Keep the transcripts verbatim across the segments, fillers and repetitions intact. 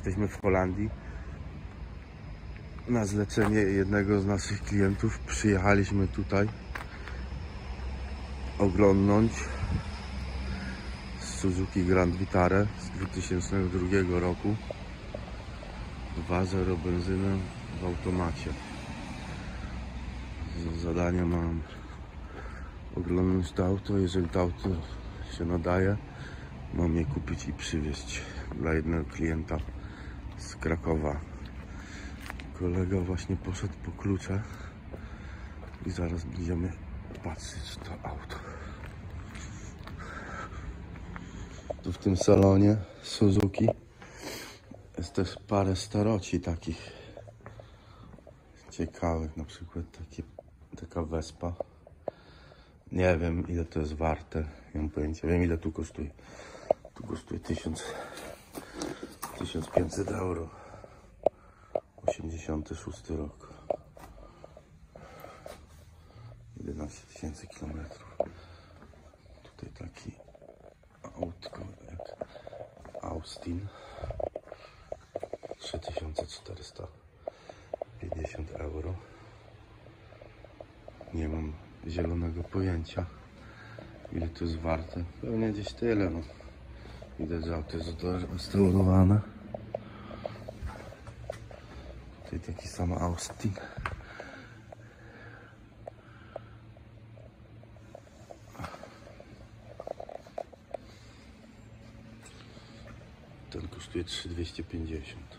Jesteśmy w Holandii. Na zlecenie jednego z naszych klientów przyjechaliśmy tutaj oglądnąć Suzuki Grand Vitara z dwa tysiące drugiego roku. dwa zero benzyna w automacie. Za zadanie mam oglądać to auto. Jeżeli to auto się nadaje, mam je kupić i przywieźć dla jednego klienta z Krakowa. Kolega właśnie poszedł po klucze i zaraz będziemy patrzeć to auto. Tu w tym salonie Suzuki jest też parę staroci takich ciekawych, na przykład takie, taka Vespa. Nie wiem, ile to jest warte, nie mam pojęcia. Wiem, ile tu kosztuje. Tu kosztuje tysiąc pięćset euro. osiemdziesiąty szósty rok. jedenaście tysięcy kilometrów. Tutaj taki autko jak Austin. trzy tysiące czterysta pięćdziesiąt euro. Nie mam zielonego pojęcia, ile to jest warte. Pewnie gdzieś tyle, no. Widać, że auto jest odrestaurowane. Tutaj taki sam Austin. Ten kosztuje trzy tysiące dwieście pięćdziesiąt.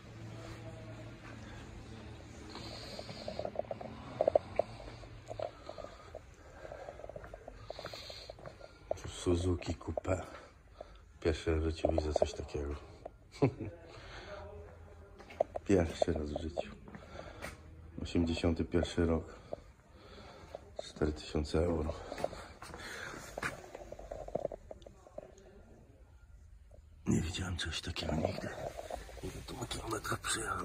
Suzuki Coupe. Pierwszy raz w życiu widzę coś takiego. Pierwszy raz w życiu. osiemdziesiąty pierwszy rok. cztery tysiące euro. Nie widziałem czegoś takiego nigdy. Ile tu ma kilometrów przyjechane?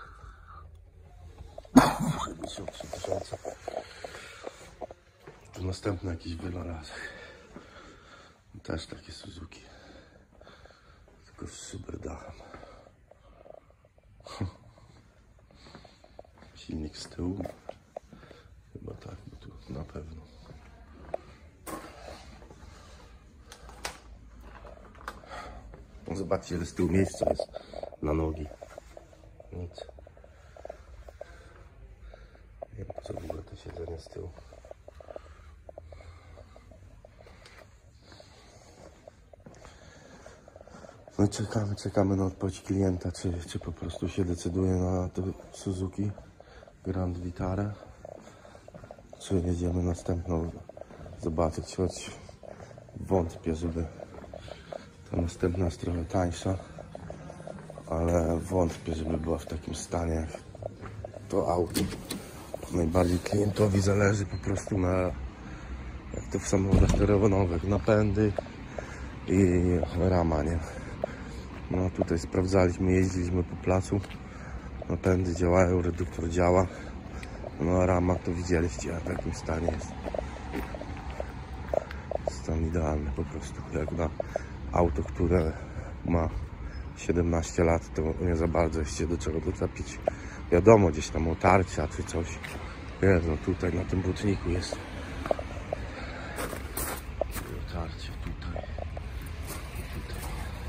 siedemdziesiąt trzy tysiące. Tu następny jakiś wielorazek. Też takie Suzuki. Tylko z szyberdachem. Silnik z tyłu. Chyba tak, bo tu na pewno. No zobaczcie, ile z tyłu miejsca jest na nogi. Nic. Nie wiem, po co w ogóle to siedzenie z tyłu. No i czekamy, czekamy na odpowiedź klienta, czy, czy po prostu się decyduje na to Suzuki Grand Vitara, czy jedziemy następną zobaczyć, choć wątpię, żeby ta następna jest trochę tańsza, ale wątpię, żeby była w takim stanie jak to auto. Najbardziej klientowi zależy po prostu na, jak to w samochodach terenowych, napędy i rama, nie? No tutaj sprawdzaliśmy, jeździliśmy po placu, napędy działają, reduktor działa, no a rama to widzieliście, a w takim stanie jest. Stan idealny po prostu, jak na auto, które ma siedemnaście lat, to nie za bardzo jest się do czego doczepić. Wiadomo, gdzieś tam otarcia czy coś. Nie, no tutaj na tym błotniku jest otarcie, tutaj i tutaj.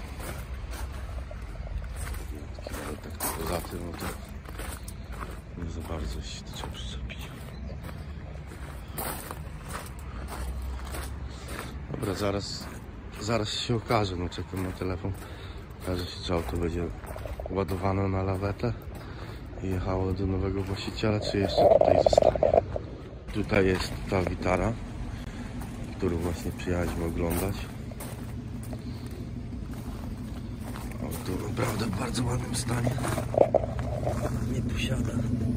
Ale tak poza tym, no to nie za bardzo się do czego przyczepić. Dobra, zaraz, zaraz się okaże, no czekam na telefon. Okaże się, czy auto będzie ładowane na lawetę i jechało do nowego właściciela, czy jeszcze tutaj zostanie. Tutaj jest ta Vitara, którą właśnie przyjechaliśmy oglądać. Auto naprawdę w bardzo ładnym stanie. Nie posiada.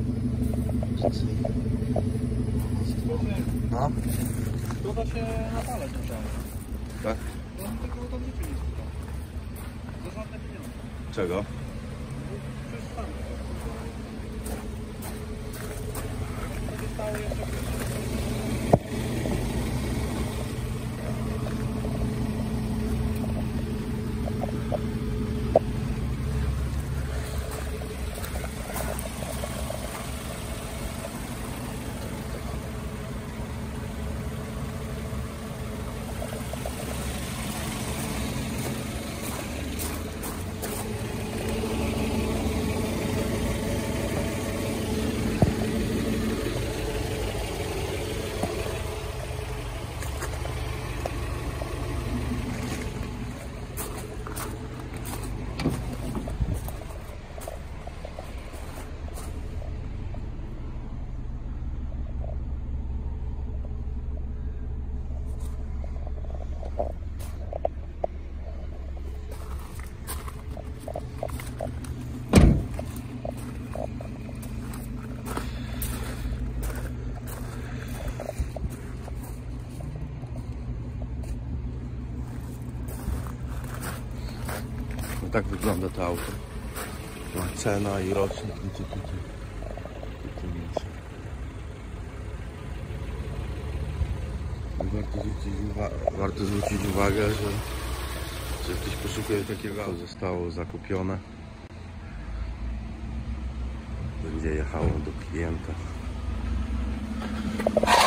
No? To da się napalać musiałem. Tak? No tego to w życiu nie spytał. Za żadne pieniądze. Czego? Przecież tam. To zostało jeszcze... tak wygląda to auto. Ma cena i rocznik i tu, tu, tu, tu, tu warto zwrócić, uwa- warto zwrócić uwagę, że, że ktoś poszukuje takiego auta. Zostało zakupione. Będzie jechało do klienta.